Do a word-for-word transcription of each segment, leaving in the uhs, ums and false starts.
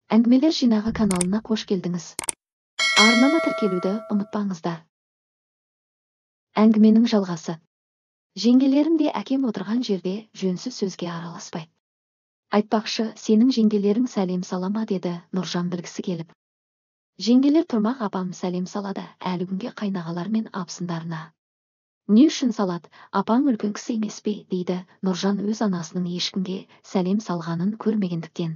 Әңгімелер жинағы каналына қош келдіңіз. Арнама тіркелуді ұмытпаңыздар. Әңгіменің жалғасы. Жеңгелерім де әкем отырған жерде жөнсіз сөзге араласпайды. Айтпақшы, сенің жеңгелерің сәлем салама, деді Нұржан білгісі келіп. Жеңгелер тұрмақ, апам сәлем салады, әлі күнге қайнағалар мен абысындарына. Не үшін салады, апаң үлкен кісі емес пе, дейді Нұржан өз анасының ешкімге сәлем салғанын көрмегендіктен.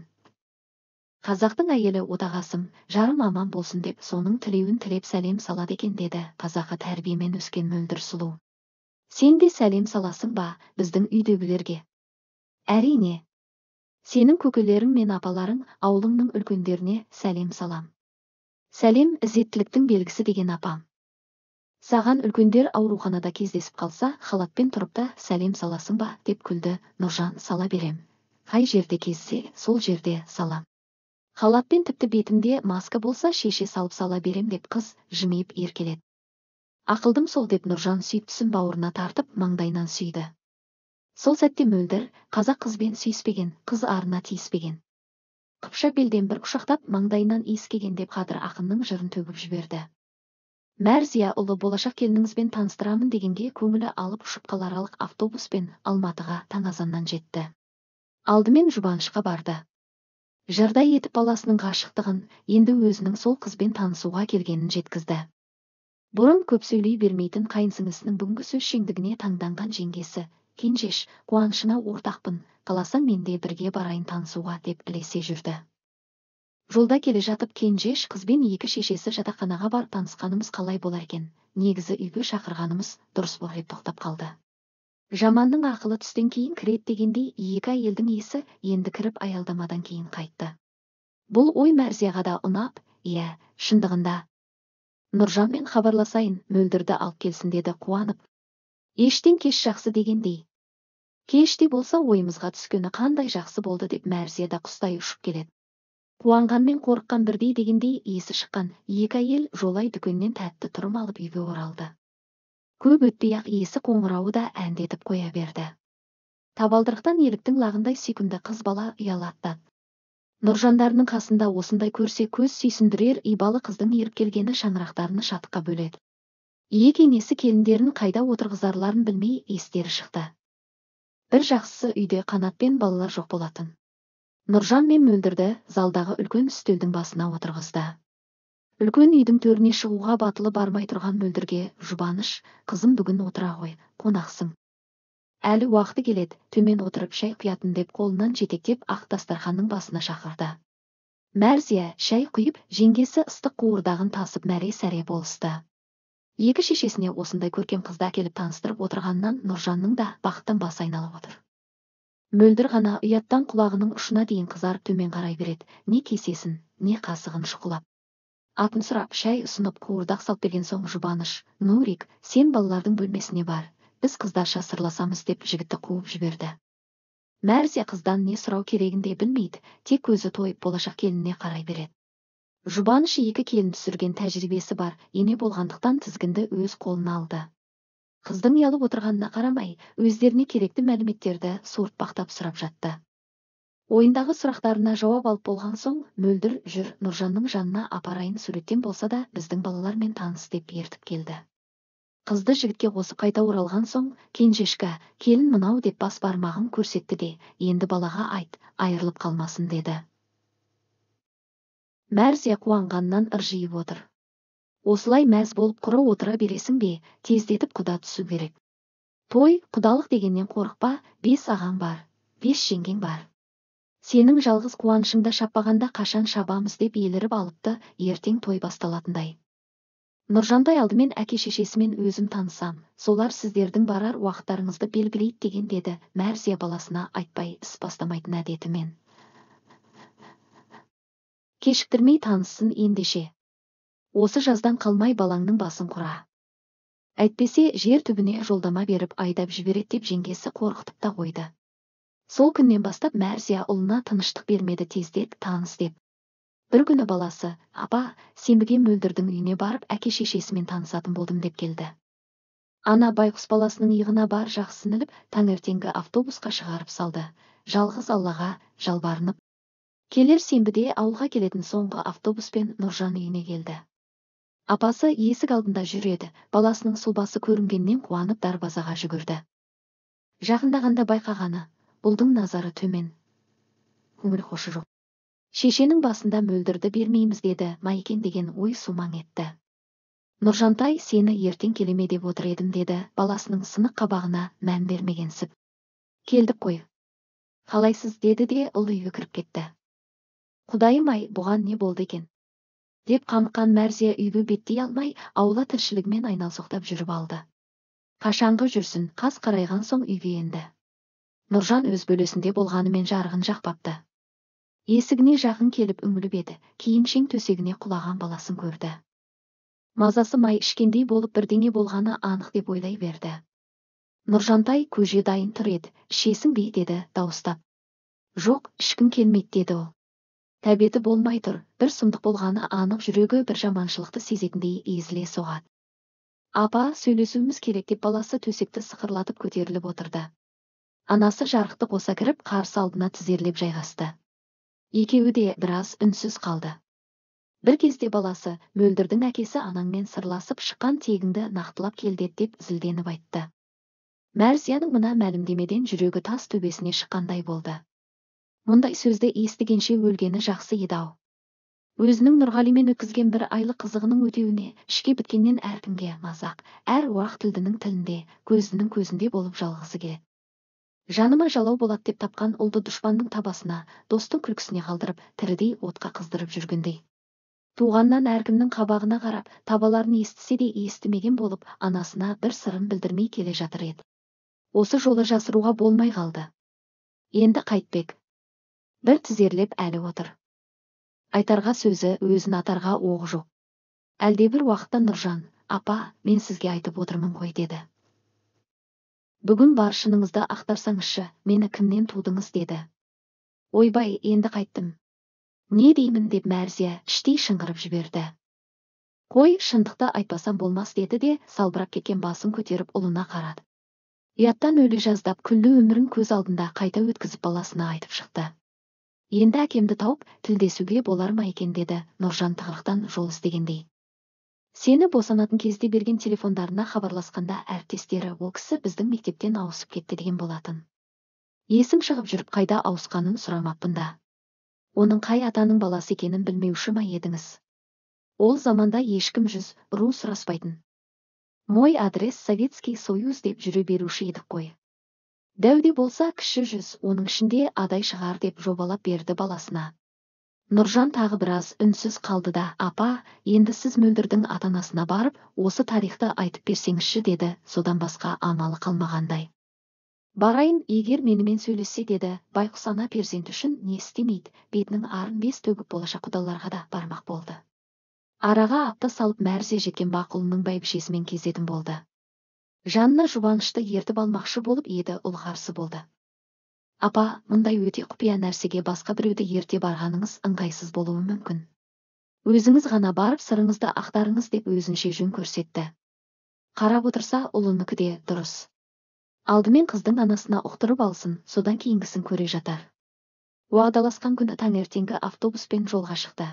Қазақтың әйелі отағасым, жарым аман болсын деп, соның тілеуін тілеп сәлем салады екен, деді қазақы тәрбиемен өскен мөлдір сұлу. Сен де сәлем саласың ба біздің үйдегілерге? Әрине. Сенің көкелерің мен апаларың, ауылыңның үлкендеріне сәлем салам. Сәлем ізеттіліктің белгісі, деген апам. Саған үлкендер ауруханада кездесіп қалса, халатпен тұрып та сәлем саласың ба, деп күлді Нұржан. Сала берем. Қай жерде кезсе, сол жерде салам. Халатпен, тіпті бетімде маска болса шеше салып сала берем, деп қыз жымиып еркеледі. Ақылдым сол, деп Нұржан сүйіктісін бауырына тартып маңдайынан сүйді. Сол сәтте мөлдір қазақ қызбен сүйіспеген, қыз арына тиіспеген. Қыпша белден бір құшақтап маңдайынан иіскеген, деп Қадыр ақынның жырын төгіп жіберді. Мәрзия ұлы болашақ келініңізбен таныстырамын дегенге көңілі алып ұшып қаларалық автобуспен Алматыға таң азаннан жетті. Алдымен Жұбанышқа барды. Жырдай етіп баласының ғашықтығын, енді өзінің сол қызбен танысуға келгенін жеткізді. Бұрын көп сөйлей бермейтін қайынсіңлісінің бүгінгі сөз шеңдігіне таңданған жеңгесі: кенжеш, қуанышына ортақпын, қаласаң мен де бірге барайын танысуға, деп ілесе жүрді. Жолда келе жатып кенжеш қызбен екі шешесі жатақханаға барып танысқанымыз қалай болар екен, негізі үйге шақырғанымыз дұрыс болар, деп тоқтап қалды. Жаманның ақылы түстен кейін кірет дегендей, екі әйелдің есі енді кіріп аялдамадан кейін қайтты. Бұл ой Мәрзияға да ұнап, иә, шындығында Нұржанмен хабарласайын, мөлдірді алып келсін, деді қуанып. Ештен кеш жақсы дегендей. Кеште болса ойымызға түскені қандай жақсы болды, деп Мәрзия да құстай ұшып келеді. Қуанғанмен қорыққан бірдей, дегендей есі шыққан екі әйел жолай дүкеннен тәтті тұрым алып үйге оралды. Көп өтпей-ақ иесі қоңырауы да әндетіп қоя берді. Табалдырықтан еліктің лағындай сүйкімді қыз бала ұялаттады. Нұржандарының қасында осындай көрсе көз сүйсіндірер ибалы қыздың еріп келгені шаңырақтарыны шаттыққа бөледі. Иек енесі келіндерін қайда отырғызарларын білмей естері шықты. Бір жақсысы, үйде Қанат пен балалар жоқ болатын. Нұржан мен мөлдірді залдағы үлкен үстелдің басына отырғызды. Үлкен үйдің төріне шығуға батылы бармай тұрған мөлдірге: Жұбаныш, қызым, бүгін отыра ғой, қонақсың. Әлі уақыты келеді, төмен отырып шай құятын, деп қолынан жетектеп ақ дастарханның басына шақырды. Мәрзия шай құйып, жеңгесі ыстық қуырдағын тасып мәре-сәре болысты. Екі шешесіне осындай көркем қызды әкеліп таныстырып отырғаннан Нұржанның да бақыттан басы айналып отыр. Мөлдір ғана ұяттан құлағының ұшына дейін қызарып төмен қарай береді, не кесесін, не қасығын шұқылап. Атын сұрап шай ұсынып қуырдақ салып берген соң Жұбаныш: Нурик, сен балалардың бөлмесіне бар, біз қыздарша сырласамыз, деп жігітті қуып жіберді. Мәрзия қыздан не сұрау керегін де білмейді, тек көзі тойып болашақ келініне қарай береді. Жұбаныш екі келін түсірген тәжірибесі бар, ене болғандықтан тізгінді өз қолына алды. Қыздың ұялып отырғанына қарамай, өздеріне керекті мәліметтерді суыртпақтап сұрап жатты. Ойындағы сұрақтарына жауап алып болған соң, мөлдір: жүр, Нұржанның жанына апарайын, суреттен болса да біздің балалармен таныс, деп ертіп келді. Қызды жігітке қосып қайта оралған соң, кенжешка, келін мынау, деп бас бармағын көрсетті де, енді балаға айт, айырылып қалмасын, деді. Мәрзия қуанғаннан ыржиып отыр. Осылай мәз болып құры отыра бересің бе, тездетіп құда түсу керек. Той, құдалық дегеннен қорықпа, бес ағаң бар, бес жеңгең бар. Сенің жалғыз қуанышыңда шаппағанда қашан шабамыз, деп еліріп алыпты, ертең той басталатындай. Нұржандай алдымен әке-шешесімен өзім танысам, солар сіздердің барар уақыттарыңызды белгілейді, деген, деді Мәрзия баласына айтпай іс бастамайтын әдетімен. Кешіктірмей таныссын ендеше. Осы жаздан қалмай балаңның басын құра. Әйтпесе жер түбіне жолдама беріп айдап жібереді, деп жеңгесі қорқытып та қойды. Сол күннен бастап Мәрзия ұлына тыныштық бермеді, тездет таныс деп. Бір күні баласы: апа, сенбіге мөлдірдің үйіне барып әке-шешесімен танысатын болдым, деп келді. Ана байқұс баласының иығына бар жақсысын іліп, таңертеңгі автобусқа шығарып салды. Жалғыз Аллаға жалбарынып: Келер сенбіде ауылға келетін соңғы автобуспен Нұржан үйіне келді. Апасы есік алдында жүреді, баласының сұлбасы көрінгеннен қуанып дарбазаға жүгірді. Жақындағанда байқағаны, бұлдың назары төмен. Көңіл хошы жоқ. Шешенің басында мөлдірді бермейміз деді, Майкен деген ой сумаң етті. Нұржантай, сені ертең келеме деп отыр едім деді, баласының сынық қабағына мән бермегенсіп. Келдік қой. Қалайсыз деді де ұл үйге кіріп кетті. Құдайым-ай, бұған не болды екен? Деп қамыққан Мәрзия үйге беттей алмай, аула тіршілігімен айналсоқтап жүріп алды. Қашанғы жүрсін, қас қарайған соң үйге енді. Нұржан өз бөлесінде болғанымен жарығын жақпапты. Есігіне жақын келіп үңіліп еді, кейін шең төсегіне құлаған баласын көрді. Мазасы май ішкендей болып бірдеңе болғаны анық деп ойлай берді. Нұржантай көже дайын тұр еді, ішесің бе деді дауыстап. Жоқ, ішкім келмейді деді ол. Тәбеті болмай тұр, бір сұмдық болғаны анық, жүрегі бір жаманшылықты сезетіндей езіле соғады. Апа, сөйлесуіміз керек деп баласы төсекті сықырлатып көтеріліп отырды. Анасы жарықты қоса кіріп, қарсы алдына тізерлеп жайғасты. Екеуі де біраз үнсіз қалды. Бір кезде баласы, мөлдірдің әкесі анаңмен сырласып шыққан тегіңді нақтылап келді деп зілденіп айтты. Мәрзияның мына мәлімдемеден жүрегі тас төбесіне шыққандай болды. Мұндай сөзді естігенше өлгені жақсы еді-ау. Өзінің Нұрғалимен өткізген бір айлық қызығының өтеуіне, ішке біткеннен әркімге мазақ, әр уақ тілдінің тілінде, көзінің көзінде болып жалғысы келеді. Жаныма жалау болады деп тапқан ұлды дұшпанның табасына, достың күлкісіне қалдырып, тірідей отқа қыздырып жүргендей. Туғаннан әркімнің қабағына қарап, табаларын естісе де естімеген болып, анасына бір сырын білдірмей келе жатыр еді. Осы жолы жасыруға болмай қалды. Енді қайтпек. Бір тізерлеп әлі отыр. Айтарға сөзі, өзін атарға оғы жоқ. Әлде бір уақытта Нұржан, апа, мен сізге айтып отырмын ғой деді. Бүгін бар шыныңызды ақтарсаңызшы, мені кімнен тудыңыз деді. Ойбай, енді қайттым. Не деймін деп Мәрзия іштей шыңғырып жіберді. Қой, шындықты айтпасам болмас деді де, салбырап кеткен басын көтеріп ұлына қарады. Ұяттан өлі жаздап, күллі өмірін көз алдында қайта өткізіп баласына айтып шықты. Енді әкемді тауып, тілдесуге болар ма екен деді, Нұржан тығырықтан жол іздегендей. Сені босанатын кезде берген телефондарына хабарласқанда әріптестері ол кісі біздің мектептен ауысып кетті деген болатын. Есім шығып жүріп қайда ауысқанын сұрамаппын да. Оның қай атаның баласы екенін білмеуші ма едіңіз? Ол заманда ешкім жүз, ру сұраспайтын. Мой адрес Советский Союз деп жүре беруші едік қой. Дәуде болса кіші жүз, оның ішінде адай шығар деп жобалап берді баласына. Нұржан тағы біраз үнсіз қалды да, апа, енді сіз мөлдірдің ата-анасына барып, осы тарихты айтып берсеңізші деді, содан басқа амалы қалмағандай. Барайын, егер менімен сөйлессе деді, байқұс ана перзент үшін не істемейді, бетінің арын бес төгіп болашақ құдаларға да бармақ болды. Араға апта салып Мәрзия жеткен бақұлының бәйбішесімен кездетін болды. Жанына жұбанышты ертіп алмақшы болып еді, ұл қарсы болды. Апа, мұндай өте құпия нәрсеге басқа біреуді ерте барғаныңыз ыңғайсыз болуы мүмкін. Өзіңіз ғана барып сырыңызды ақтарыңыз деп өзінше жөн көрсетті. Қарап отырса, ұлыныкі де дұрыс. Алдымен қыздың анасына ұқтырып алсын, содан кейінгісін көре жатар. Уағдаласқан күні таңертеңгі автобуспен жолға шықты.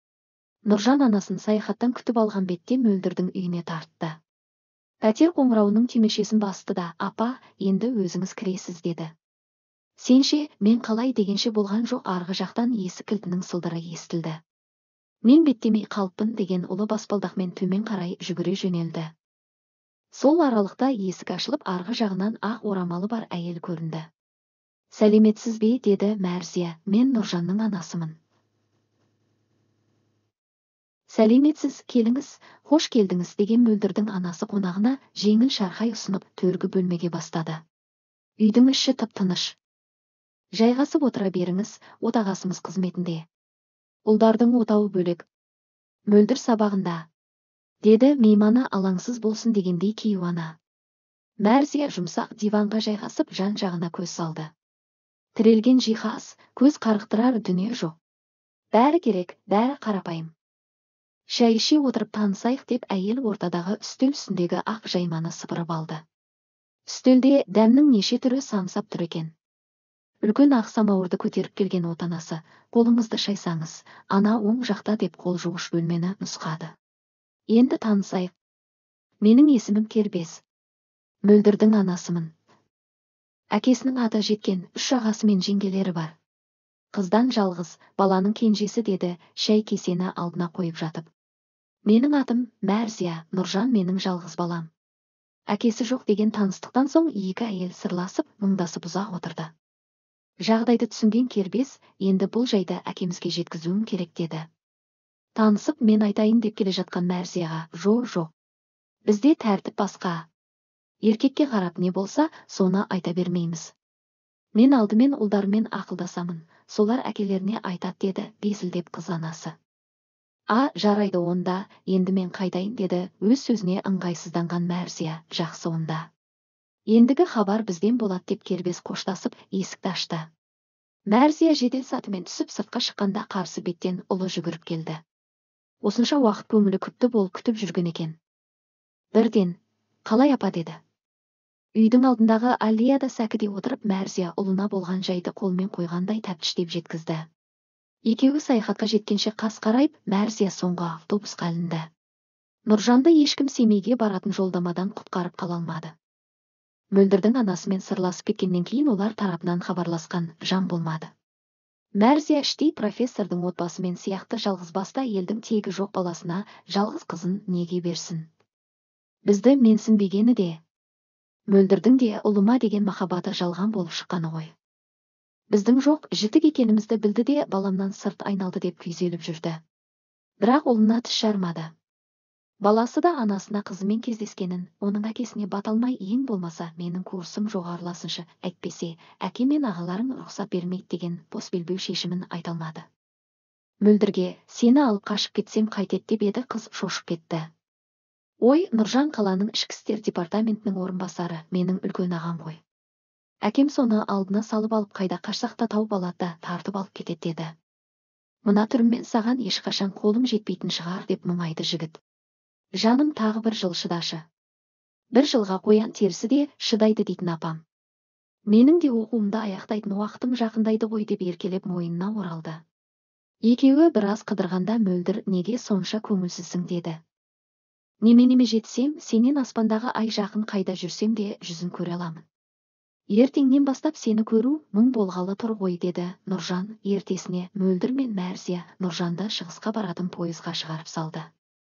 Нұржан анасын саяхаттан күтіп алған бетте мөлдірдің үйіне тартты. Пәтер қоңырауының түймешесін басты да, апа, енді өзіңіз кіресіз деді. Сенше, мен қалай дегенше болған жоқ, арғы жақтан есік кілтінің сылдыры естілді. Мен беттемей қалыппын деген ұлы баспалдақмен төмен қарай жүгіре жөнелді. Сол аралықта есік ашылып, арғы жағынан ақ орамалы бар әйел көрінді. Сәлеметсіз бе деді Мәрзия, мен Нұржанның анасымын. Сәлеметсіз, келіңіз, хош келдіңіз деген мөлдірдің анасы қонағына жеңіл шарқай ұсынып төргі бөлмеге бастады. Үйдің іші тып-тыныш. Жайғасып отыра беріңіз, отағасымыз қызметінде. Ұлдардың отауы бөлек. Мөлдір сабағында. Деді мейманы алаңсыз болсын дегендей кейуана. Мәрзия жұмсақ диванға жайғасып жан-жағына көз салды. Тірелген жиһаз, көз қарықтырар дүние жоқ. Бәрі керек, бәрі қарапайым. Шай іше отырып танысайық деп әйел ортадағы үстел үстіндегі ақ жайманы сыпырып алды. Үстелде дәмнің неше түрі самсап тұр екен. Үлкен ақ самауырды көтеріп келген отанасы, қолыңызды шайсаңыз, ана оң жақта деп қол жуғыш бөлмені нұсқады. Енді танысайық. Менің есімім Кербез. Мөлдірдің анасымын. Әкесінің аты жеткен, үш ағасы мен жеңгелері бар. Қыздан жалғыз, баланың кенжесі деді, шәй кесені алдына қойып жатып. Менің атым Мәрзия, Нұржан менің жалғыз балам. Әкесі жоқ деген таныстықтан соң екі әйел сырласып, мұңдасып ұзақ отырды. Жағдайды түсінген Кербез, енді бұл жайды әкемізге жеткізуім керек деді. Танысып мен айтайын деп келе жатқан Мәрзияға, жо, жоқ. Бізде тәртіп басқа. Еркекке қарап не болса, соны айта бермейміз. Мен алдымен ұлдармен ақылдасамын, солар әкелеріне айтат деді, безілдеп қыз анасы. А, жарайды онда, енді мен қайтайын деді, өз сөзіне ыңғайсызданған Мәрзия, жақсы онда. Ендігі хабар бізден болады деп Кербез қоштасып, есікті ашты. Мәрзия жедел сатымен түсіп сыртқа шыққанда қарсы беттен ұлы жүгіріп келді. Осынша уақыт көңілі күпті бол күтіп жүрген екен. Бірден, қалай апа деді. Үйдің алдындағы аллеяда сәкіде отырып Мәрзия ұлына болған жайды қолмен қойғандай тәптіштеп жеткізді. Екеуі саяхатқа жеткенше қас қарайып, Мәрзия соңғы автобусқа ілінді. Нұржанды ешкім Семейге баратын жолдамадан құтқарып қала алмады. Мөлдірдің анасымен сырласып кеткеннен кейін олар тарапынан хабарласқан жан болмады. Мәрзия іштей профессордың отбасымен сияқты жалғызбасты елдің тегі жоқ баласына жалғыз қызын неге берсін. Бізді менсінбегені де, Мөлдірдің де ұлыма деген махаббаты жалған болып шыққаны ғой. Біздің жоқ жітік екенімізді білді де баламнан сырт айналды деп күйзеліп жүрді. Бірақ ұлына тіс жармады. Баласы да анасына қызымен кездескенін, оның әкесіне баталмай ең болмаса менің курсым жоғарыласыншы, әйтпесе, әке мен ағаларың рұқсат бермейді деген посбелбеу шешімін айталмады. Мөлдірге, сені алып қашып кетсем қайтет деп еді, қыз шошып кетті. Ой, Нұржан қаланың ішкі істер департаментінің орынбасары, менің үлкен ағам ғой. Әкем соны алдына салып алып қайда қашсақта тауып алады да тартып алып кетеді деді. Мына түріммен саған ешқашан қолым жетпейтін шығар деп мұңайды жігіт. Жаным тағы бір жыл шыдашы. Бір жылға қоян терісі де шыдайды дейтін апам. Менің де оқуымды аяқтайтын уақытым жақындайды ғой деп еркелеп мойнына оралды. Екеуі біраз қыдырғанда Мөлдір неге сонша көңілсізсің деді. Неменеме жетсем, сенен аспандағы ай жақын қайда жүрсем де жүзін көре аламын. Ертеңнен бастап сені көру мұң болғалы тұр ғой деді Нұржан. Ертесіне Мөлдір мен Мәрзия Нұржанды шығысқа баратын пойызға шығарып салды.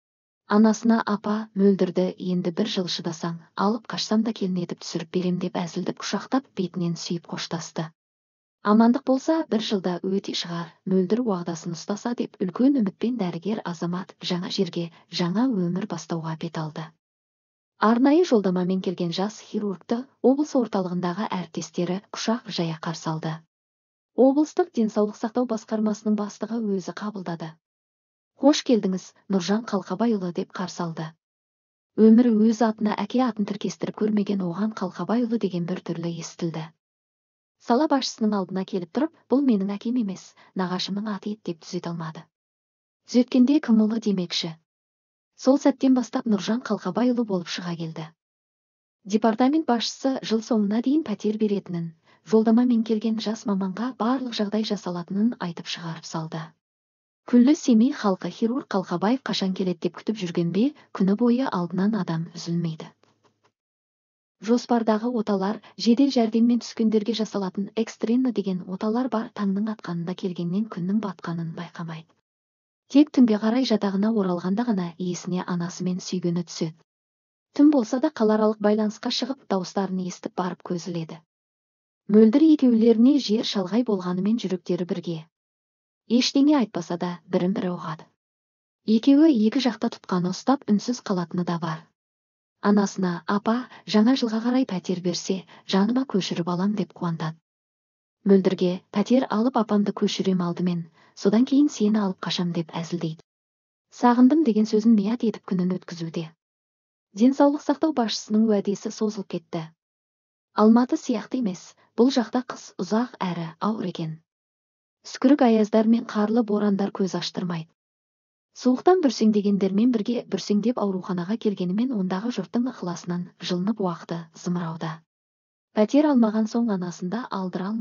Анасына апа, Мөлдірді енді бір жыл шыдасаң, алып қашсам да келін етіп түсіріп берем деп әзілдіп құшақтап бетінен сүйіп қоштасты. Амандық болса, бір жылда өте шығар, Мөлдір уағдасын ұстаса деп үлкен үмітпен дәрігер азамат жаңа жерге, жаңа өмір бастауға бет алды. Арнайы жолдамамен келген жас хирургты облыс орталығындағы әріптестері құшақ жая қарсы алды. Облыстық денсаулық сақтау басқармасының бастығы өзі қабылдады. Қош келдіңіз, Нұржан Қалқабайұлы деп қарсы алды. Өмірі өз атына әке атын тіркестіріп көрмеген оған Қалқабайұлы деген бір түрлі естілді. Сала басшысының алдына келіп тұрып, бұл менің әкем емес, нағашымның аты еді деп түзете алмады. Түзеткенде кім ұлы демекші. Сол сәттен бастап Нұржан Қалқабайұлы болып шыға келді. Департамент басшысы жыл соңына дейін пәтер беретінін, жолдамамен келген жас маманға барлық жағдай жасалатынын айтып шығарып салды. Күллі Семей халқы хирург Қалқабаев қашан келеді деп күтіп жүрген бе, күні бойы алдынан адам үзілмейді. Жоспардағы оталар, жедел жәрдеммен түскендерге жасалатын экстренно деген оталар бар, таңның атқанында келгеннен күннің батқанын байқамайды. Тек түнге қарай жатағына оралғанда ғана есіне анасымен сүйгені түседі. Түн болса да қалааралық байланысқа шығып, дауыстарын естіп барып көз іледі. Мөлдір екеулеріне жер шалғай болғанымен жүректері бірге. Ештеңе айтпаса да бірін-бірі ұғады. Екеуі екі жақта тұтқаны ұстап үнсіз қалатыны да бар. Анасына, апа, жаңа жылға қарай пәтер берсе, жаныма көшіріп алам деп қуантады. Мөлдірге, пәтер алып апамды көшірем алдымен, содан кейін сені алып қашам деп әзілдейді. Сағындым деген сөзін мият етіп күнін өткізуде. Денсаулық сақтау басшысының уәдесі созылып кетті. Алматы сияқты емес, бұл жақта қыс ұзақ әрі ауыр екен. Үскірік аяздар мен қарлы борандар көз аштырмайды. Суықтан бүрсеңдегендермен бірге бүрсеңдеп ауруханаға келгенімен ондағы жұрттың ықыласынан жылынып уақты зымырауда. Пәтер алмаған соң анасында алдыра алмады.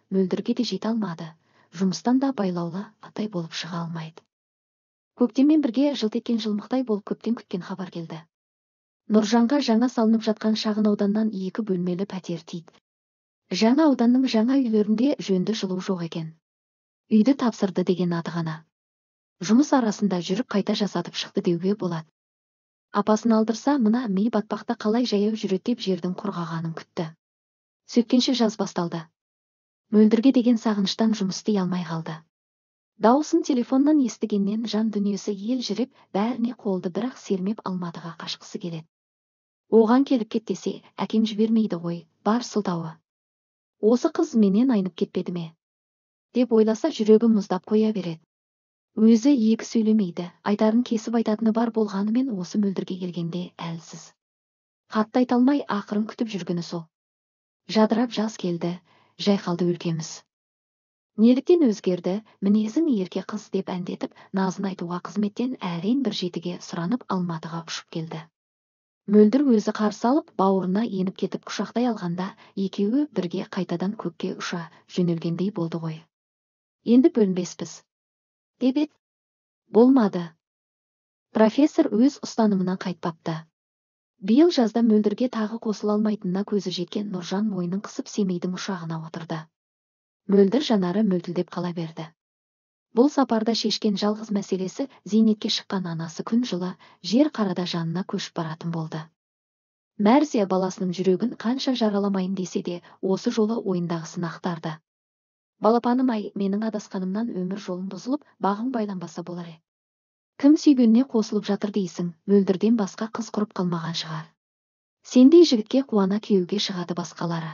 мөлдірге де жете алмады. Жұмыстан да байлаулы атай болып шыға алмайды. Көктеммен бірге жылт еткен жылмықтай болып көптен күткен хабар келді. Нұржанға жаңа салынып жатқан шағын ауданнан екі бөлмелі пәтер тиді. Жаңа ауданның жаңа үйлерінде жөнді жылу жоқ екен. Үйді тапсырды деген аты ғана. Жұмыс арасында жүріп қайта жасатып шықты деуге болады. Апасын алдырса, мына ми батпақта қалай жаяу жүреді деп жердің құрғағанын күтті. Сөйткенше жаз басталды. Мөлдірге деген сағыныштан жұмыс істей алмай қалды. Дауысын телефоннан естігеннен жан дүниесі ел жүріп, бәріне қолды бірақ сермеп Алматыға қашқысы келеді. Оған келіп кет десе, әкем жібермейді ғой, бар сылтауы. Осы қыз менен айнып кетпеді ме? Деп ойласа жүрегі мұздап қоя береді. Өзі екі сөйлемейді, айтарын кесіп айтатыны бар болғанымен осы мөлдірге келгенде әлсіз. Қатты айта алмай ақырын күтіп жүргені сол. Жадырап жаз келді, жайқалды өлкеміз. Неліктен өзгерді, мінезің ерке қыз деп әндетіп, назын айтуға қызметтен әрең бір жетіге сұранып Алматыға ұшып келді. Мөлдір өзі қарсы алып, бауырына еніп кетіп құшақтай алғанда, екеуі бірге қайтадан көкке ұша жөнелгендей болды ғой. Енді бөлінбеспіз. Деп еді. Болмады. Профессор өз ұстанымынан қайтпапты. Биыл жазда мөлдірге тағы қосыла алмайтынына көзі жеткен Нұржан мойнын қысып Семейдің ұшағына отырды. Мөлдір жанары мөлтілдеп қала берді. Бұл сапарда шешкен жалғыз мәселесі зейнетке шыққан анасы күн жылы жер қарада жанына көшіп баратын болды. Мәрзия баласының жүрегін қанша жараламайын десе де, осы жолы ойындағысын ақтарды. Балапаным-ай, менің адасқанымнан өмір жолым бұзылып, бағың байланбаса болар еді. Кім сүйгеніне қосылып жатыр дейсің, мөлдірден басқа қыз құрып қалмаған шығар. Сендей жігітке қуана күйеуге шығады басқалары.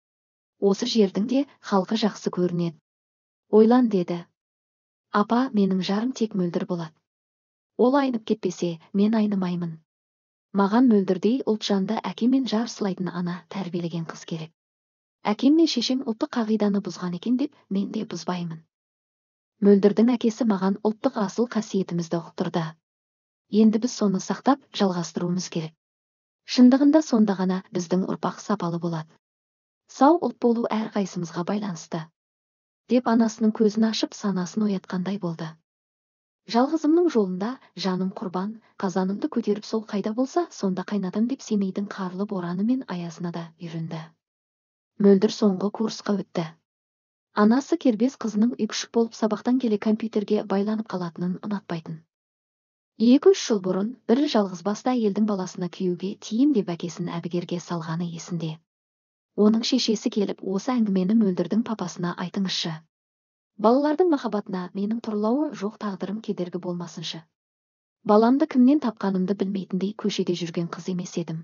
Осы жердің де халқы жақсы көрінеді. Ойлан деді. Апа, менің жарым тек мөлдір болады. Ол айнып кетпесе, мен айнымаймын. Маған мөлдірдей ұлтжанды әке мен жар сылайтын ана тәрбиелеген қыз керек. Әкем мен шешем ұлттық қағиданы бұзған екен деп, мен де бұзбаймын. Мөлдірдің әкесі маған ұлттық асыл қасиетімізді ұқтырды. Енді біз соны сақтап, жалғастыруымыз керек. Шындығында сонда ғана біздің ұрпақ сапалы болады. Сау ұлт болу әрқайсымызға байланысты. Деп анасының көзін ашып санасын оятқандай болды. Жалғызымның жолында жаным құрбан, қазанымды көтеріп сол қайда болса, сонда қайнатым деп Семейдің қарлы бораны мен аязына да үйренді. Мөлдір соңғы курсқа өтті. Анасы кербез қызының үйкүшік болып сабақтан келе компьютерге байланып қалатынын ұнатпайтын. Екі-үш жыл бұрын бір жалғыз басты әйелдің баласына күйеуге тием деп әкесін әбігерге салғаны есінде. Оның шешесі келіп, осы әңгімені мөлдірдің папасына айтыңызшы. Балалардың махаббатына менің тұрлауы жоқ тағдырым кедергі болмасыншы. Баламды кімнен тапқанымды білмейтіндей көшеде жүрген қыз емес едім.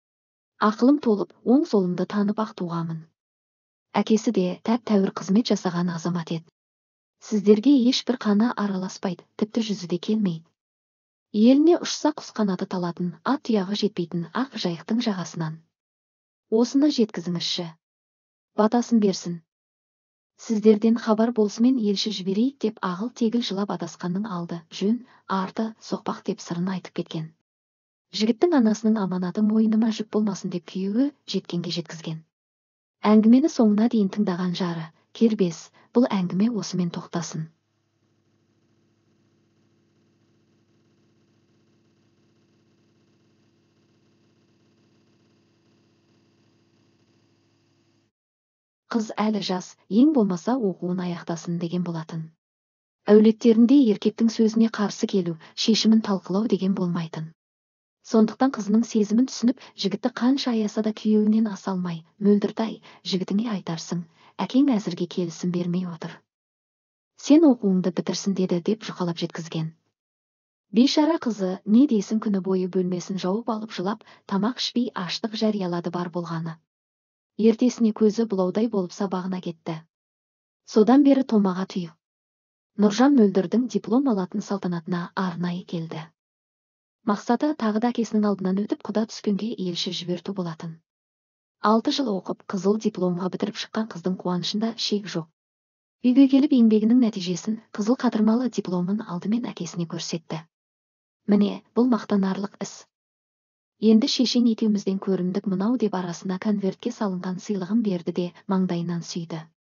Ақылым толып, оң солымды танып ақ туғамын. Әкесі де тәп-тәуір қызмет жасаған азамат еді. Сіздерге ешбір қаны араласпайды, тіпті жүзі де келмейді. Еліне ұшса құс қанаты талатын, ат тұяғы жетпейтін ақ жайықтың жағасынан. Осыны жеткізіңізші. Батасын берсін. Сіздерден хабар болсымен елші жіберейік деп ағыл-тегіл жылап адасқанның алды, жөн, арты, соқпақ деп сырын айтып кеткен. Жігіттің анасының аманаты мойныма жүк болмасын деп күйеуі жеткенге жеткізген. Әңгімені соңына дейін тыңдаған жары, кербез, бұл әңгіме осымен тоқтасын. Қыз әлі жас, ең болмаса оқуын аяқтасын деген болатын. Әулеттерінде еркектің сөзіне қарсы келу, шешімін талқылау деген болмайтын. Сондықтан қызының сезімін түсініп, жігітті қанша аяса да күйеуінен аса алмай, мөлдіртай, жігітіңе айтарсың, әкең әзірге келісім бермей отыр. Сен оқуыңды бітірсін деді деп жұқалап жеткізген. Бейшара қызы, не дейсің, күні бойы бөлмесін жауып алып жылап, тамақ ішпей аштық жариялады бар болғаны. Ертесіне көзі бұлаудай болып сабағына кетті. Содан бері томаға түйіп. Нұржан мөлдірдің диплом алатын салтанатына арнайы келді. Мақсаты тағы да әкесінің алдынан өтіп құда түскенге елші жіберту болатын. Алты жыл оқып, қызыл дипломға бітіріп шыққан қыздың қуанышында шек жоқ. Үйге келіп еңбегінің нәтижесін, қызыл қатырмалы дипломын алдымен әкесіне көрсетті. Міне, бұл мақтанарлық іс. Енді шешен екеумізден көрімдік мынау деп арасына конвертке салынған сыйлығын берді де маңдайынан сүйді.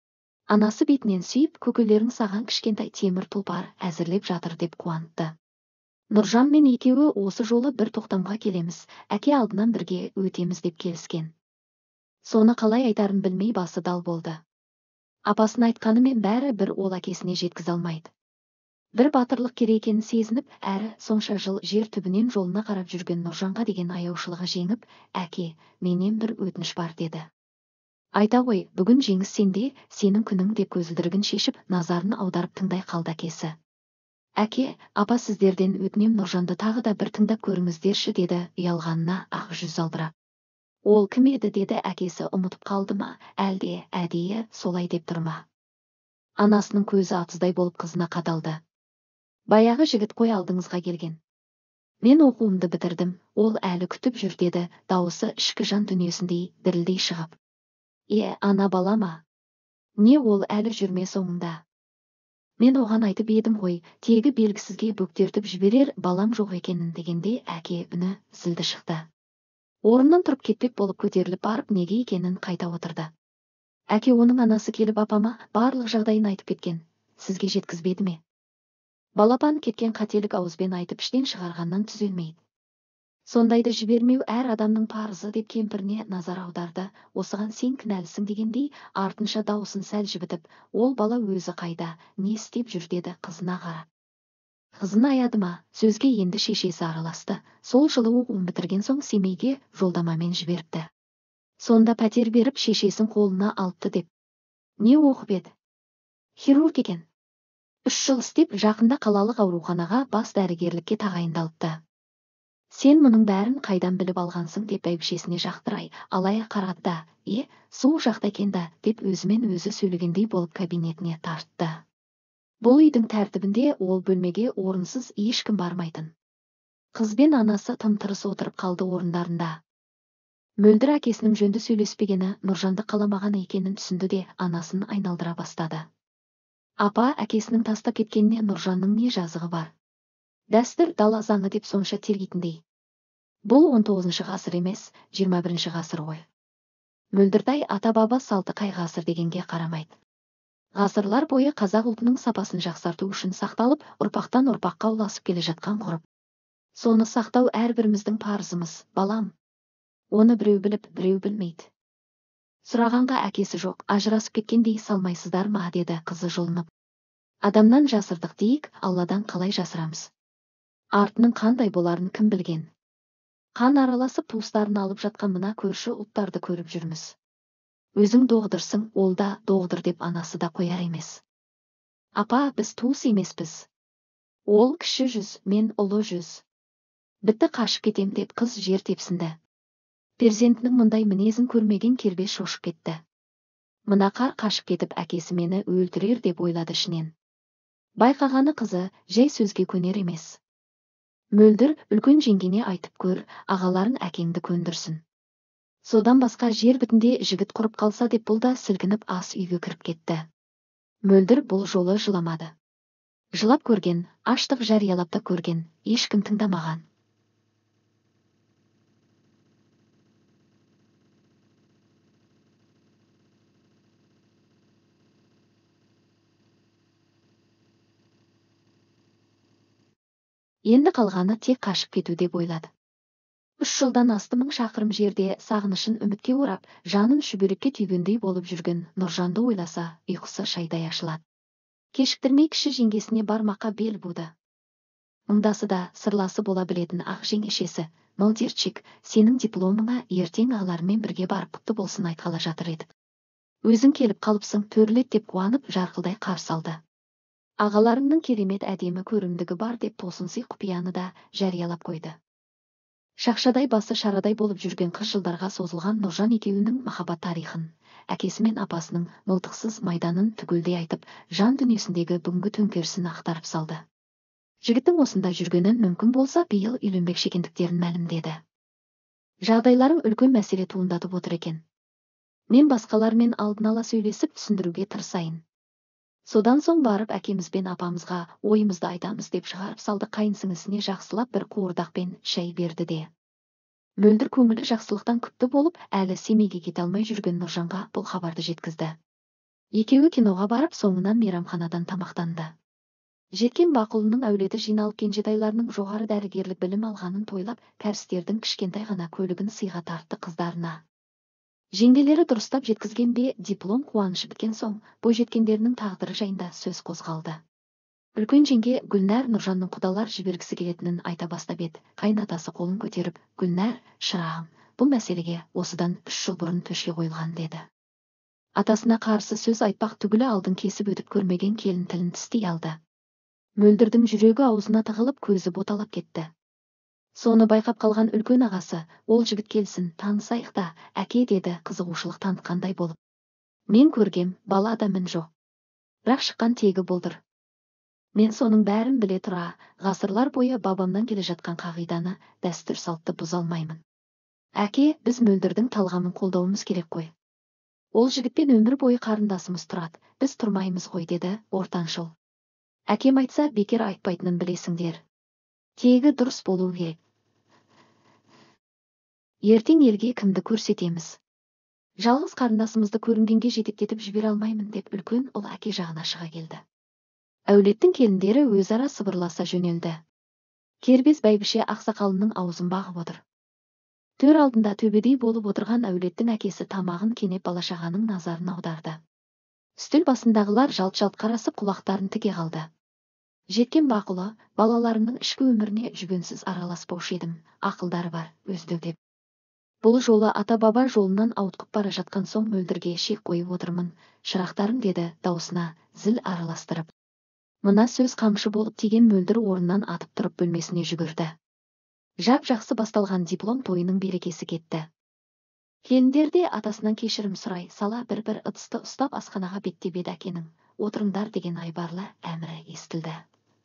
Анасы бетінен сүйіп, көкелерің саған кішкентай темір тұлпар әзірлеп жатыр деп қуантты. Нұржан мен екеуі осы жолы бір тоқтамға келеміз, әке алдынан бірге өтеміз деп келіскен. Соны қалай айтарын білмей басы дал болды. Апасын айтқанымен бәрі бір ол әкесіне жеткізе алмайды. Бір батырлық керек екенін сезініп, әрі сонша жыл жер түбінен жолына қарап жүрген Нұржанға деген аяушылығы жеңіп, әке, менен бір өтініш бар деді. Айта ғой, бүгін жеңіс сенде, сенің күнің деп көзілдірігін шешіп, назарын аударып тыңдай қалды әкесі. Әке, апа сіздерден өтінем Нұржанды тағы да бір тыңдап көріңіздерші деді ұялғанына ақ жүз алдырап. Ол кім еді деді әкесі ұмытып қалды ма, әлде әдейі солай деп тұр ма? Анасының көзі атыздай болып қызына қадалды. Баяғы жігіт қой алдыңызға келген. Мен оқуымды бітірдім, ол әлі күтіп жүр деді, дауысы ішкі жан дүниесіндей дірілдей шығып. Е, ана бала ма? Не ол әлі жүрме соңында? Мен оған айтып едім ғой, тегі белгісізге бөктертіп жіберер балам жоқ екенін дегенде әке үні зілді шықты. Орнынан тұрып кетпек болып көтеріліп барып неге екенін қайта отырды. Әке оның анасы келіп апама барлық жағдайын айтып кеткен, сізге жеткізбеді ме? Балапан кеткен қателік ауызбен айтып іштен шығарғаннан түзелмейді. Сондайды жібермеу әр адамның парызы деп кемпіріне назар аударды, осыған сен кінәлісің дегендей, артынша даусын сәл жібітіп, ол бала өзі қайда, не істеп жүр деді қызына қарап. Қызын аяды ма, сөзге енді шешесі араласты, сол жылы оқуын бітірген соң Семейге жолдамамен жіберіпті. Сонда пәтер беріп шешесін қолына алыпты деп. Не оқып еді? Хирург екен. Үш жыл істеп, жақында қалалық ауруханаға бас дәрігерлікке тағайындалыпты. Сен мұның бәрін қайдан біліп алғансың деп бәйбішесіне жақтырай, алая қарады да, е, сол жақта екен да, деп өзімен өзі сөйлегендей болып кабинетіне тартты. Бұл үйдің тәртібінде ол бөлмеге орынсыз ешкім бармайтын. Қыз бен анасы тым-тырыс отырып қалды орындарында. Мөлдір әкесінің жөнді сөйлеспегені Нұржанды қаламаған екенін түсінді де анасын айналдыра бастады. Апа, әкесінің тастап кеткеніне Нұржанның не жазығы бар? Дәстүр дала заңы деп сонша тергейтіндей. Бұл он тоғызыншы ғасыр емес, жиырма бірінші ғасыр ғой. Мөлдіртай ата-баба салты қай ғасыр дегенге қарамайды. Ғасырлар бойы қазақ ұлтының сапасын жақсарту үшін сақталып, ұрпақтан ұрпаққа ұласып келе жатқан ғұрып. Соны сақтау әрбіріміздің парызымыз, балам. Оны біреу біліп, біреу білмейді. Сұрағанға әкесі жоқ, ажырасып кеткендей салмайсыздар ма деді қызы жұлынып. Адамнан жасырдық дейік, Алладан қалай жасырамыз? Артының қандай боларын кім білген? Қан араласып туыстарын алып жатқан мына көрші ұлттарды көріп жүрміз. Өзің доғдырсың, ол да доғдыр деп анасы да қояр емес. Апа, біз туыс емеспіз. Ол кіші жүз, мен ұлы жүз. Бітті қашып кетем деп қыз жер тепсінді. Перзентінің мұндай мінезін көрмеген кербез шошып кетті. Мына қар қашып кетіп әкесі мені өлтірер деп ойлады ішінен. Байқағаны қызы жай сөзге көнер емес. Мөлдір, үлкен жеңгене айтып көр, ағаларын әкеңді көндірсін. Содан басқа жер бітінде жігіт құрып қалса деп бұл да сілкініп ас үйге кіріп кетті. Мөлдір бұл жолы жыламады. Жылап көрген, аштық жариялап та көрген, ешкім тыңдамаған. Енді қалғаны тек қашып кету деп ойлады. Үш жылдан асты мың шақырым жерде сағынышын үмітке орап, жанын шүберекке түйгендей болып жүрген Нұржанды ойласа, ұйқысы шайдай ашылады. Кешіктірмей кіші жеңгесіне бармаққа бел буды. Мұндасы да сырласы бола білетін ақ жеңешесі, Молдерчик, сенің дипломыңа ертең ағалармен бірге барып құтты болсын айтқалы жатыр еді. Өзің келіп қалыпсың, төрлет деп қуанып жарқылдай қарсы алды. Ағаларыңның керемет әдемі көрімдігі бар деп тосынсый құпияны да жариялап қойды. Шақшадай басы шарадай болып жүрген қыз жылдарға созылған Нұржан екеуінің махаббат тарихын, әкесі мен апасының мылтықсыз майданын түгелдей айтып, жан дүниесіндегі бүгінгі төңкерісін ақтарып салды. Жігіттің осында жүргенін мүмкін болса биыл үйленбекші екендіктерін мәлімдеді. Жағдайларың үлкен мәселе туындатып отыр екен. Мен басқалармен алдын ала сөйлесіп түсіндіруге тырысайын. Содан соң барып әкеміз бен апамызға ойымызды айтамыз деп шығарып салды. Қайынсіңісіне жақсылап бір қуырдақпен шай берді де. Мөлдір көңілі жақсылықтан күпті болып, әлі Семейге кете алмай жүрген Нұржанға бұл хабарды жеткізді. Екеуі киноға барып, соңынан мейрамханадан тамақтанды. Жеткен бақұлының әулеті жиналып кенжетайларының жоғары дәрігерлік білім алғанын тойлап, кәрістердің кішкентай ғана көлігін сыйға тартты қыздарына. Жеңгелері дұрыстап жеткізген бе, диплом қуанышы біткен соң, бойжеткендерінің тағдыры жайында сөз қозғалды. Үлкен жеңге Гүлнәр Нұржанның құдалар жібергісі келетінін айта бастап еді. Қайнатасы қолын көтеріп, "Гүлнәр, шырағым, бұл мәселеге осыдан үш жыл бұрын төшке қойылған" деді. Атасына қарсы сөз айтпақ түгілі алдын кесіп өтіп көрмеген келін тілін тістей алды. Мөлдірдің жүрегі аузына тығылып, көзі боталап кетті. Соны байқап қалған үлкен ағасы, "Ол жігіт келсін, танысайық та, әке" деді, қызығушылық танытқандай болып. "Мен көргем, балада мін жоқ. Бірақ шыққан тегі болдыр. Мен соның бәрін біле тұра, ғасырлар бойы бабамнан келе жатқан қағиданы, дәстүр салтты бұза алмаймын. Әке, біз Мөлдірдің талғамын қолдауымыз керек қой. Ол жігітпен өмір бойы қарындасымыз тұрады, біз тұрмаймыз ғой" деді ортаншыл. "Әкем айтса, бекер айтпайтынын білесіңдер. Тегі дұрыс болу керек. Ертең елге кімді көрсетеміз? Жалғыз қарындасымызды көрінгенге жетектетіп жібере алмаймын" деп үлкен ұл әке жағына шыға келді. Әулеттің келіндері өзара сыбырласа жөнелді. Кербез бәйбіше ақсақалының аузын бағып отыр. Төр алдында төбедей болып отырған әулеттің әкесі тамағын кенеп балашағаның назарын аударды. Үстел басындағылар жалт-жалт қарасып құлақтарын тіге қалды. Жеткен бақұлы, "Балаларымның ішкі өміріне жүгенсіз араласпаушы едім, ақылдары бар, өздеу" деп. "Бұл жолы ата-баба жолынан ауытқып бара жатқан соң Мөлдірге шек қойып отырмын, шырақтарым" деді даусына зіл араластырып. Мына сөз қамшы болып тиген Мөлдір орнынан атып тұрып бөлмесіне жүгірді. Жап-жақсы басталған диплом тойының берекесі кетті. Келіндер де атасынан кешірім сұрай сала бір-бір ыдысты ұстап асханаға беттеп еді. Әкенің "Отырыңдар" деген айбарлы әмірі естілді.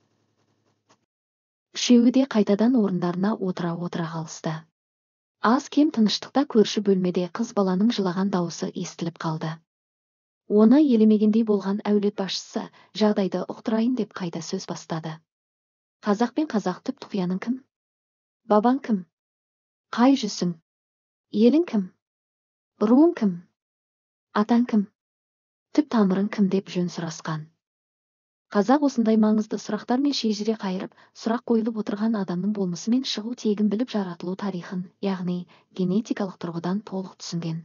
Үшеуі де қайтадан орындарына отыра-отыра қалысты. Аз кем тыныштықта көрші бөлмеде қыз баланың жылаған дауысы естіліп қалды. Оны елемегендей болған әулет басшысы, жағдайды ұқтырайын деп қайта сөз бастады. "Қазақ пен қазақ түп тұқияның кім? Бабаң кім? Қай жүсің? Елің кім? Руың кім? Атаң кім? Түп тамырың кім?" деп жөн сұрасқан. Қазақ осындай маңызды сұрақтармен шежіре қайырып, сұрақ қойылып отырған адамның болмысы мен шығу тегін біліп жаратылу тарихын, яғни генетикалық тұрғыдан толық түсінген.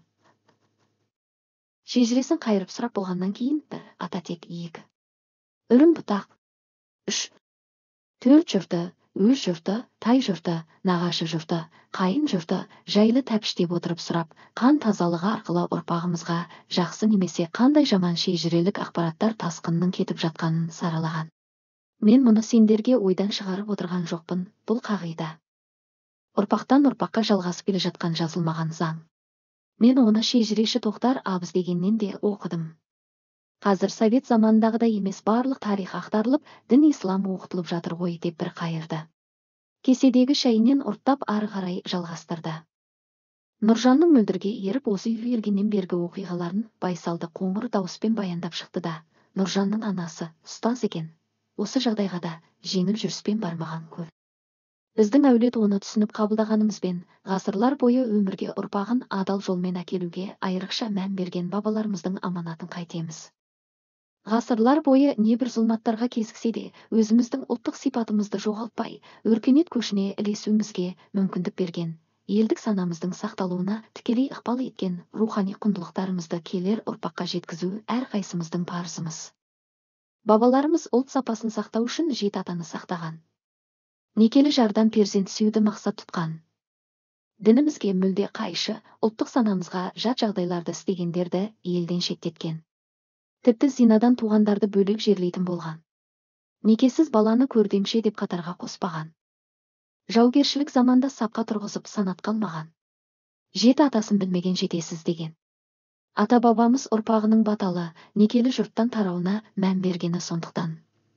Шежіресін қайырып сұрақ болғаннан кейін бір ата тек, екі үрім бұтақ, үш төрт жұрты, өз жұрты, тай жұрты, нағашы жұрты, қайын жұрты жайлы тәпіштеп отырып сұрап, қан тазалығы арқылы ұрпағымызға жақсы немесе қандай жаман шежірелік ақпараттар тасқынның кетіп жатқанын саралаған. Мен мұны сендерге ойдан шығарып отырған жоқпын, бұл қағида. Ұрпақтан ұрпаққа жалғасып келе жатқан жазылмаған заң. Мен оны шежіреші Тоқтар Абыз дегеннен де оқыдым. Қазір совет заманындағыдай емес, барлық тарих ақтарылып, дін ислам оқытылып жатыр ғой деп бір қайырды. Кеседегі шайынан ұрттап ары қарай жалғастырды. Нұржанның Мөлдірге еріп осы үйге келгеннен бергі оқиғаларын байсалды қоңыр дауыспен баяндап шықты да, Нұржанның анасы ұстаз екен. Осы жағдайға да жеңіл жүріспен бармаған көл. Біздің әулет оны түсініп қабылдағанымызбен, ғасырлар бойы өмірге ұрпағын адал жолмен әкелуге айрықша мән берген бабаларымыздың аманатын қайтеміз. Ғасырлар бойы небір зұлматтарға кезіксе де, өзіміздің ұлттық сипатымызды жоғалтпай, өркениет көшіне ілесуімізге мүмкіндік берген, елдік санамыздың сақталуына тікелей ықпал еткен рухани құндылықтарымызды келер ұрпаққа жеткізу әрқайсымыздың парызымыз. Бабаларымыз ұлт сапасын сақтау үшін жеті атаны сақтаған. Некелі жардан перзент сүюді мақсат тұтқан. Дінімізге мүлде қайшы, ұлттық санамызға жат жағдайларды істегендерді елден шеттеткен. Тіпті зинадан туғандарды бөлек жерлейтін болған. Некесіз баланы көрдемше деп қатарға қоспаған. Жаугершілік заманда сапқа тұрғызып санатқа алмаған. Жеті атасын білмеген жетесіз деген. Ата-бабамыз ұрпағының баталы, некелі жұрттан тарауына мән бергені сондықтан.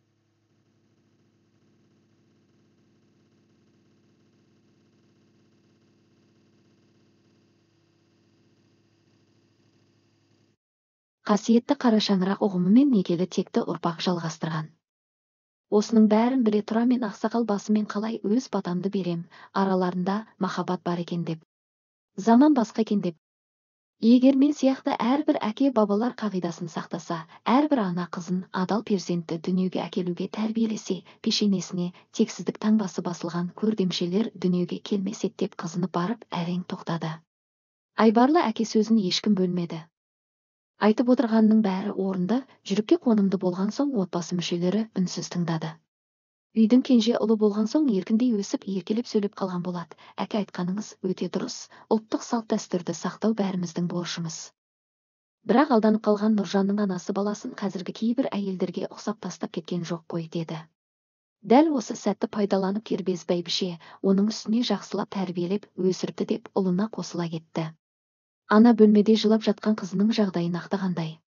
Қасиетті қара шаңырақ ұғымымен некелі текті ұрпақ жалғастырған. Осының бәрін біле тұра мен ақсақал басымен қалай өз батамды берем, араларында махаббат бар екен деп. Заман басқа екен деп. Егер мен сияқты әрбір әке бабалар қағидасын сақтаса, әрбір ана қызын адал перзентті дүниеге әкелуге тәрбиелесе, пешенесіне тексіздік таңбасы басылған көрдемшелер дүниеге келмес еді деп қызынып барып әрең тоқтады. Айбарлы әке сөзін ешкім бөлмеді. Айтып отырғанның бәрі орынды, жүрекке қонымды болған соң отбасы мүшелері үнсіз тыңдады. Үйдің кенже ұлы болған соң еркіндей өсіп, еркелеп сөйлеп қалған болады. Әке, айтқаныңыз өте дұрыс, ұлттық салт-дәстүрді сақтау бәріміздің борышымыз. Бірақ алданып қалған Нұржанның анасы баласын қазіргі кейбір әйелдерге ұқсап тастап кеткен жоқ қой, деді. Дәл осы сәтті пайдаланып кербез бәйбіше оның үстіне жақсылап тәрбиелеп өсірді деп ұлына қосыла кетті. Ана бөлмеде жылап жатқан қызының жағдайын ақтағандай.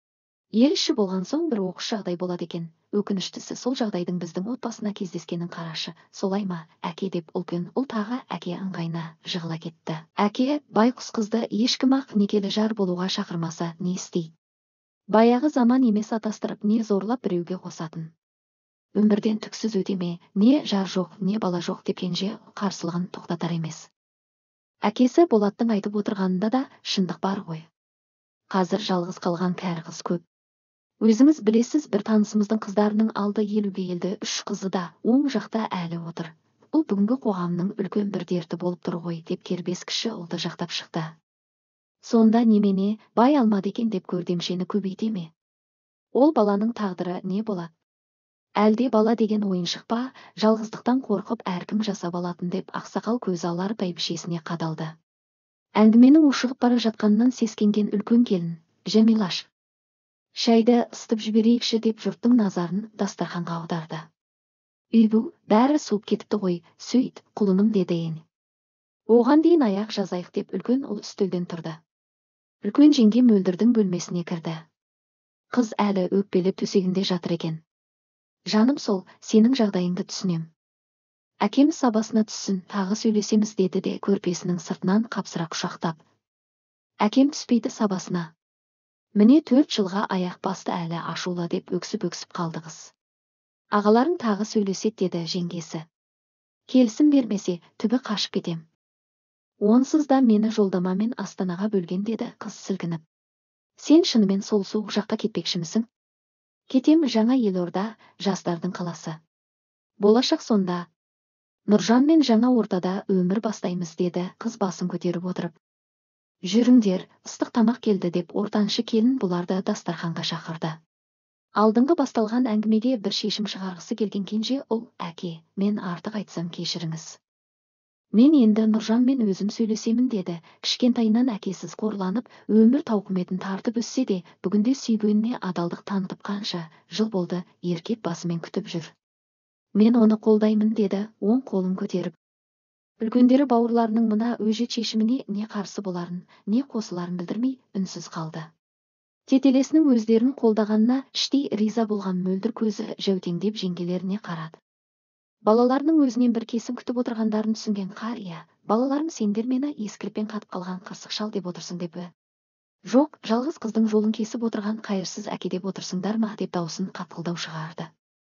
Ел іші болған соң бір оқыс жағдай болады екен. Өкініштісі, сол жағдайдың біздің отбасына кездескенін қарашы. Солай ма, әке, деп үлкен ұл тағы әке ыңғайына жығыла кетті. Әке, байқұс қызды ешкім ақ некелі жар болуға шақырмаса не істейді? Баяғы заман емес, атастырып не зорлап біреуге қосатын. Өмірден түксіз өте ме, не жар жоқ, не бала жоқ деп кенже қарсылығын тоқтатар емес. Әкесі Болаттың айтып отырғанында да шындық бар ғой. Қазір жалғыз қалған кәрі қыз көп. Өзіңіз білесіз, бір танысымыздың қыздарының алды елуге елді, үш қызы да оң жақта әлі отыр. Бұл бүгінгі қоғамның үлкен бір дерті болып тұр ғой, деп кербез кіші ұлды жақтап шықты. Сонда немене, бай алмады екен деп көрдемшені көбейте ме? Ол баланың тағдыры не болады? Әлде бала деген ойыншық па, жалғыздықтан қорқып әркім жасап алатын, деп ақсақал көз алар бәйбішесіне қадалды. Әңгіменің ушығып бара жатқанынан сескенген үлкен келін, Жәмилаш, шайды ысытып жіберейікші деп жұрттың назарын дастарханға аударды. Үйбу, бәрі суып кетіпті ғой, сөйт, құлыным, деді ен. Оған дейін аяқ жазайық деп үлкен ұл үстелден тұрды. Үлкен жеңге мөлдірдің бөлмесіне кірді. Қыз әлі өкпелеп төсегінде жатыр екен. Жаным, сол, сенің жағдайыңды түсінем. Әкем сабасына түссін, тағы сөйлесеміз, деді де көрпесінің сыртынан қапсыра құшақтап. Әкем түспейді сабасына. Міне төрт жылға аяқ басты, әлі ашулы, деп өксіп-өксіп қалды қыз. Ағаларың тағы сөйлесет, деді жеңгесі. Келісім бермесе, түбі қашып кетем. Онсыз да мені жолдамамен Астанаға бөлген, деді қыз сілкініп. Сен шынымен сол суық жаққа кетпекшімісің? Кетем, жаңа Елорда, жастардың қаласы. Болашақ сонда. Нұржанмен жаңа ортада өмір бастаймыз, деді қыз басын көтеріп отырып. Жүріңдер, ыстық тамақ келді, деп ортаншы келін бұларды дастарханға шақырды. Алдыңғы басталған әңгімеге бір шешім шығарғысы келген кенже ұл, әке, мен артық айтсам кешіріңіз. Мен енді Нұржанмен өзім сөйлесемін, деді. Кішкентайынан әкесіз қорланып, өмір тауқыметін тартып өссе де, бүгінде сүйгеніне адалдық танытып қанша жыл болды, еркек басымен күтіп жүр. Мен оны қолдаймын, деді, оң қолын көтеріп. Үлкендері бауырларының мына өжет шешіміне не қарсы боларын, не қосыларын білдірмей үнсіз қалды. Тетелесінің өздерін қолдағанына іштей риза болған мөлдір көзі жәутеңдеп жеңгелеріне қарады. Балаларының өзінен бір кесім күтіп отырғандарын түсінген қария, балаларым, сендер мені ескілікпен қатып қалған қырсық шал деп отырсың, деп. Жоқ, жалғыз қыздың жолын кесіп отырған қайырсыз әке деп отырсыңдар ма, деп даусын қатқылдау шығарды.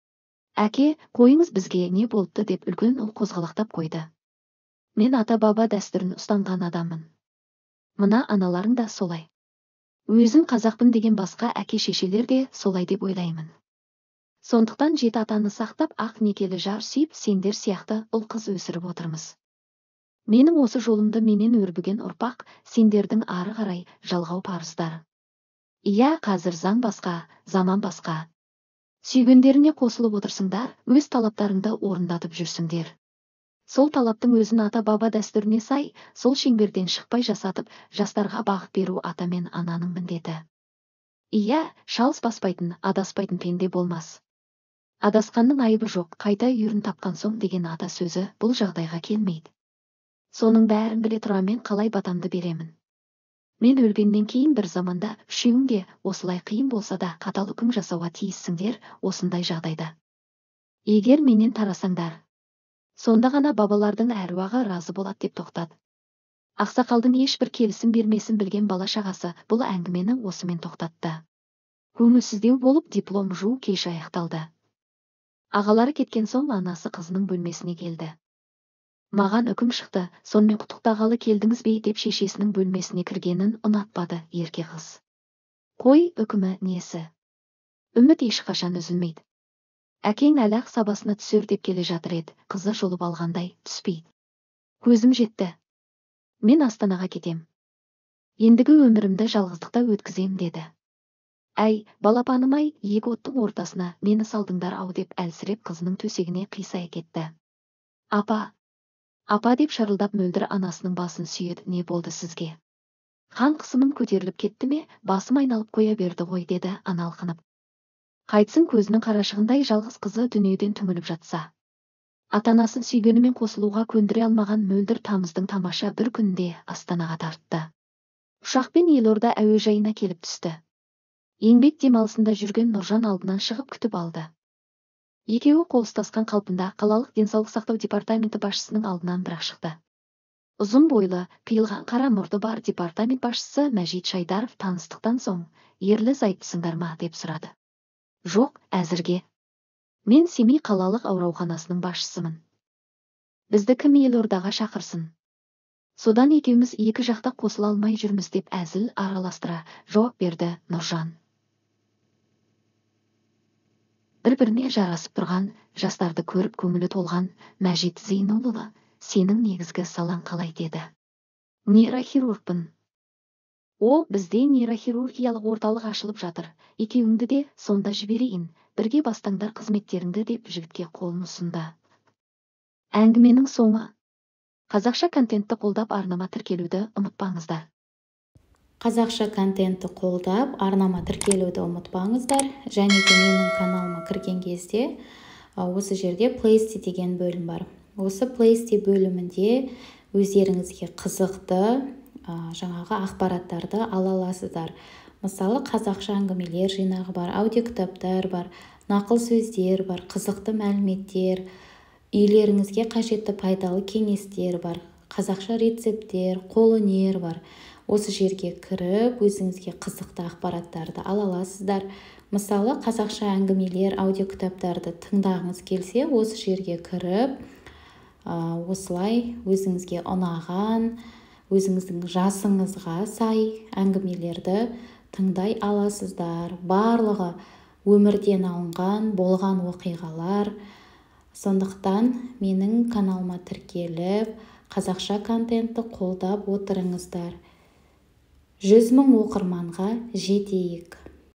Әке, қойыңыз, бізге не болыпты, деп үлкен ұл қозғалақтап қойды. Мен ата-баба дәстүрін ұстанған адаммын. Мына аналарың да солай. Өзім қазақпын деген басқа әке-шешелер де солай деп ойлаймын. Сондықтан жеті атаны сақтап, ақ некелі жар сүйіп, сендер сияқты ұл қыз өсіріп отырмыз. Менің осы жолымды менен өрбіген ұрпақ, сендердің ары қарай жалғау парыздар. Иә, қазір заң басқа, заман басқа. Сүйгендеріне қосылып отырсыңдар, өз талаптарыңды орындатып жүрсіңдер. Сол талаптың өзін ата-баба дәстүріне сай, сол шеңберден шықпай жасатып, жастарға бағыт беру ата мен ананың міндеті. Иә, шалыс баспайтын, адаспайтын пенде болмас. Адасқанның айыбы жоқ, қайта үйірін тапқан соң деген ата сөзі бұл жағдайға келмейді. Соның бәрін біле тұра мен қалай батамды беремін. Мен өлгеннен кейін бір заманда үшеуіңге осылай қиын болса да қатал үкім жасауға тиіссіңдер осындай жағдайда. Егер менен тарасаңдар, сонда ғана бабалардың әруағы разы болады, деп тоқтады. Ақсақалдың ешбір келісім бермесін білген бала шағасы бұл әңгімені осымен тоқтатты. Көңілсіздеу болып диплом жуу кеш аяқталды. Ағалары кеткен соң анасы қызының бөлмесіне келді. Маған үкім шықты, сонымен құттықтағалы келдіңіз бе деп шешесінің бөлмесіне кіргенін ұнатпады ерке қыз. Қой, үкімі несі? Үміт ешқашан үзілмейді. Әкең әлі-ақ сабасына түсер деп келе жатыр еді, қызы жұлып алғандай, түспейді. Көзім жетті. Мен Астанаға кетем. Ендігі өмірімді жалғыздықта өткізем деді. Әй, балапаным-ай, екі оттың ортасына мені салдыңдар ау деп әлсіреп қызының төсегіне қисая кетті. Апа, апа деп шарылдап мөлдір анасының басын сүйеді. Не болды сізге? Қан қысымым көтеріліп кетті ме, басым айналып қоя берді ғой деді ана алқынып. Қайтсын, көзінің қарашығындай жалғыз қызы дүниеден түңіліп жатса. Ата-анасын сүйгенімен қосылуға көндіре алмаған мөлдір тамыздың тамаша бір күнде Астанаға тартты. Ұшақпен Елорда әуежайына келіп түсті. Еңбек демалысында жүрген Нұржан алдынан шығып күтіп алды. Екеуі қол ұстасқан қалпында қалалық денсаулық сақтау департаменті басшысының алдынан бір-ақ шықты. Ұзын бойлы, қиылған қара мұрты бар департамент басшысы Мәжит Шайдаров таныстықтан соң, ерлі-зайыптысыңдар ма деп сұрады. Жоқ, әзірге. Мен Семей қалалық ауруханасының басшысымын. Бізді кім Елордаға шақырсын? Содан екеуміз екі жақта қосыла алмай жүрміз деп әзіл араластыра жауап берді Нұржан. Бір-біріне жарасып тұрған жастарды көріп көңілі толған Мәжит Зейнолұлы, сенің негізгі салаң қалай деді. Нейрохирургпын. О, бізде нейрохирургиялық орталық ашылып жатыр. Екеуіңді де сонда жіберейін, бірге бастаңдар қызметтеріңді деп жігітке қолын ұсынды. Әңгіменің соңы. Қазақша контентті қолдап арнама тіркелуді ұмытпаңыздар. Қазақша контентті қолдап арнама тіркелуді ұмытпаңыздар. Және де менің каналыма кірген кезде осы жерде плейсте деген бөлім бар. Осы плейсте бөлімінде өздеріңізге қызықты жаңағы ақпараттарды ала аласыздар. Мысалы, қазақша әңгімелер жинағы бар, аудиокітаптар бар, нақыл сөздер бар, қызықты мәліметтер, үйлеріңізге қажетті пайдалы кеңестер бар, қазақша рецепттер, қолөнер бар. Осы жерге кіріп, өзіңізге қызықты ақпараттарды ала аласыздар. Мысалы, қазақша әңгімелер, аудиокітаптарды тыңдағыңыз келсе, осы жерге кіріп, осылай өзіңізге ұнаған, өзіңіздің жасыңызға сай әңгімелерді тыңдай аласыздар. Барлығы өмірден алынған, болған оқиғалар. Сондықтан менің каналыма тіркеліп, қазақша контентті қолдап отырыңыздар. жүз мың оқырманға жетейік.